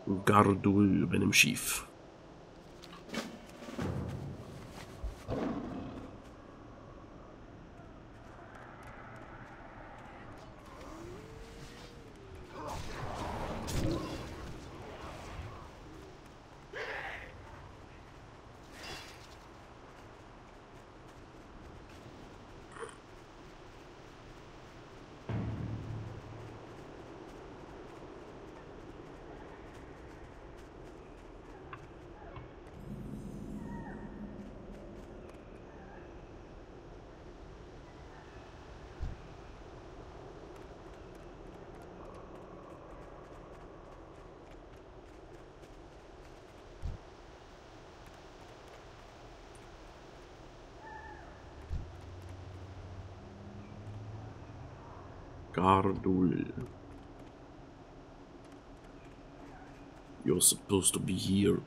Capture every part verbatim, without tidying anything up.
Gardul benim Schiff. Gardul. You're supposed to be here.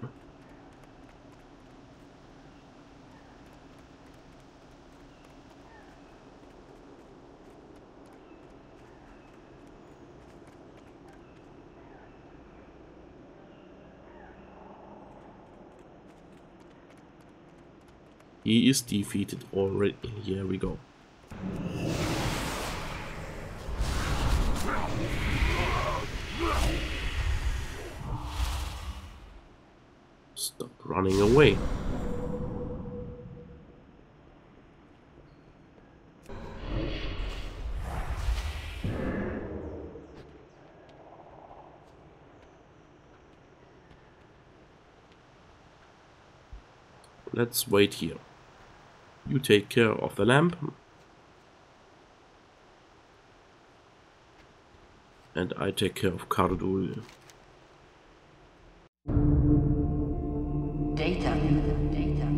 He is defeated already. Here we go. Stop running away. Let's wait here. You take care of the lamp. And I take care of Gardul. Data. Data.